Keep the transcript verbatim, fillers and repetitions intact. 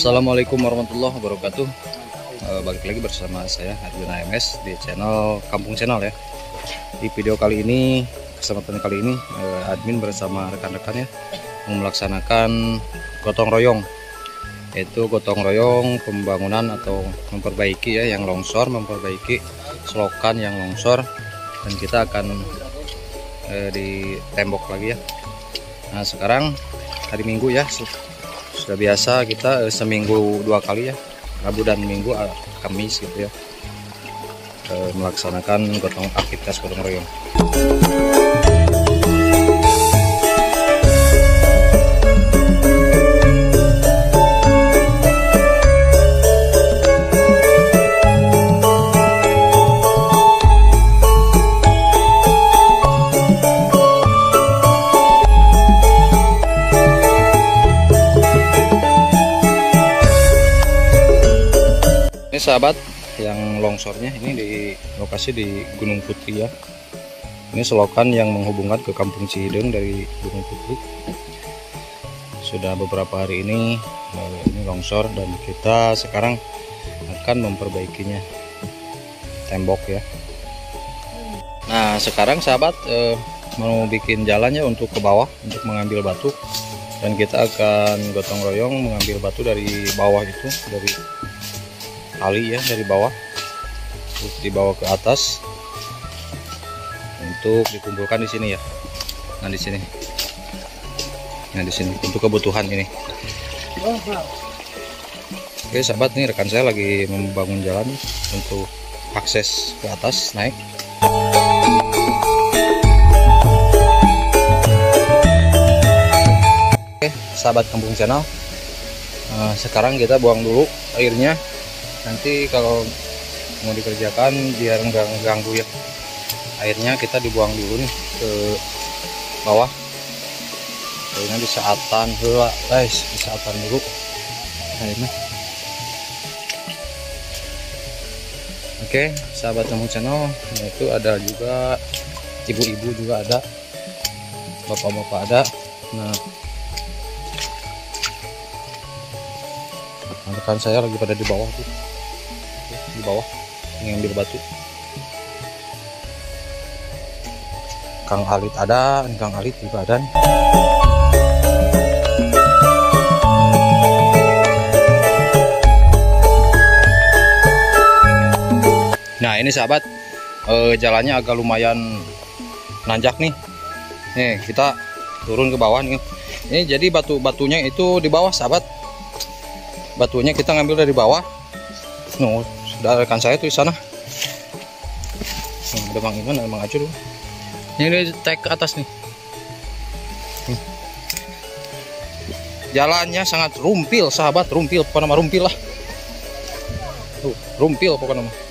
Assalamualaikum warahmatullahi wabarakatuh. E, balik lagi bersama saya Arjuna M S di channel Kampung Channel ya. Di video kali ini, kesempatan kali ini e, admin bersama rekan-rekannya melaksanakan gotong royong, yaitu gotong royong pembangunan atau memperbaiki ya yang longsor, memperbaiki selokan yang longsor, dan kita akan e, di tembok lagi ya. Nah sekarang hari Minggu ya, sudah biasa kita eh, seminggu dua kali ya, Rabu dan Minggu, eh, Kamis gitu ya, eh, melaksanakan gotong aktivitas gotong royong. Ini sahabat, yang longsornya ini di lokasi di Gunung Putri ya. Ini selokan yang menghubungkan ke Kampung Cihideng dari Gunung Putri. Sudah beberapa hari ini eh, ini longsor, dan kita sekarang akan memperbaikinya, tembok ya. Nah sekarang sahabat eh, mau bikin jalannya untuk ke bawah untuk mengambil batu, dan kita akan gotong royong mengambil batu dari bawah itu, dari kali ya, dari bawah terus dibawa ke atas untuk dikumpulkan di sini ya. Nah di sini, nah di sini untuk kebutuhan ini. Oke sahabat, nih rekan saya lagi membangun jalan untuk akses ke atas naik. Oke sahabat Kampung Channel, nah, sekarang kita buang dulu airnya. Nanti kalau mau dikerjakan biar nggak ganggu ya, airnya kita dibuang dulu nih ke bawah. Airnya disaatan dulu guys, disaatan dulu airnya. Oke sahabat Kampung Channel, itu ada juga ibu-ibu juga ada, bapak-bapak ada. Nah rekan saya lagi pada di bawah tuh, di bawah ngambil batu. Kang Alit ada, Kang Alit juga ada. Nah ini sahabat, eh, jalannya agak lumayan nanjak nih. Nih kita turun ke bawah nih. Ini jadi batu-batunya itu di bawah sahabat. Batunya kita ngambil dari bawah. No, sudah rekan saya tuh di sana. Hmm, ada Mang Iman, ada Mang Acur. Ini tek ke atas nih. Hmm. Jalannya sangat rumpil sahabat, rumpil, pokoknya nama rumpil lah. Tuh, rumpil pokoknya nama.